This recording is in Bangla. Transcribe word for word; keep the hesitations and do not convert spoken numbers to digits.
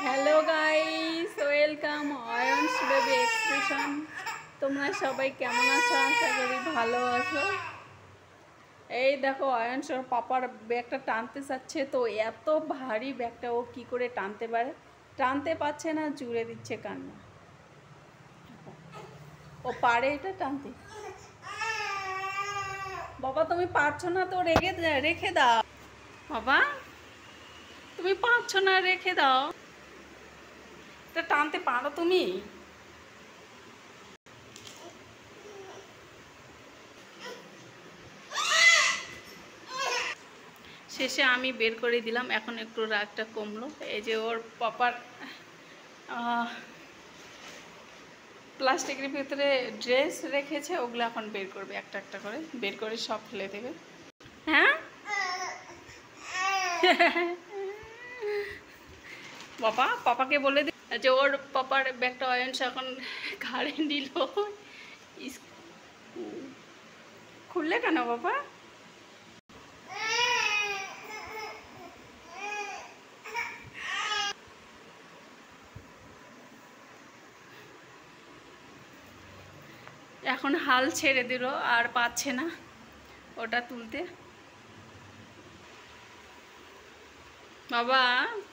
হ্যালো গাইস, ওয়েলকাম অয়ন্স বেবি এক্সপ্রেশন। তোমরা সবাই কেমন আছো? আশা করি ভালো আছো। এই দেখো, অয়ন্স ওর পাপার ব্যাগটা টানতে চাচ্ছে, তো এত ভারী ব্যাগটা ও কি করে টানতে পারে? টানতে পারছে না, জুড়ে দিচ্ছে কান্না। ও পারে এটা টানতে? বাবা তুমি পারছো না তো রেখে রেখে দাও। বাবা তুমি পারছো না, রেখে দাও। এটা টানতে পারো তুমি? শেষে আমি বের করে দিলাম, এখন একটু রাগটা কমলো। এই যে ওর পাপার প্লাস্টিকের ভিতরে ড্রেস রেখেছে, ওগুলো এখন বের করবে, একটা একটা করে বের করে সব ফেলে দেবে। হ্যাঁ বাবা পাপাকে বলে দি যে ওর পাপার ব্যাগটা অয়ন্স এখন ঘাড়ে নিল। খুললে কেন বাবা? এখন হাল ছেড়ে দিল, আর পাচ্ছে না ওটা তুলতে। বাবা